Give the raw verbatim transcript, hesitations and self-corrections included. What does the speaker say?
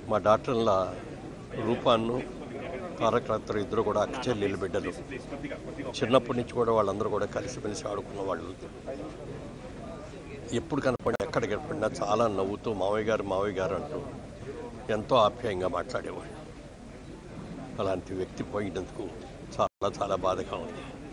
మా డాక్టర్ల రూపాన్ని తారకరత్న ఇద్దరు కూడా అక్క చెల్లెళ్ళు బిడ్డలు. చిన్నప్పటి నుంచి కూడా వాళ్ళందరూ కూడా కలిసిమెలిసి ఆడుకున్న వాళ్ళు. ఎప్పుడు కనపడినా ఎక్కడ కనపడినా చాలా నవ్వుతూ మావయ్య గారు మావయ్య గారు అంటూ ఎంతో ఆప్యాయంగా మాట్లాడేవాళ్ళు. అలాంటి వ్యక్తి పోయినందుకు చాలా చాలా బాధగా ఉంది.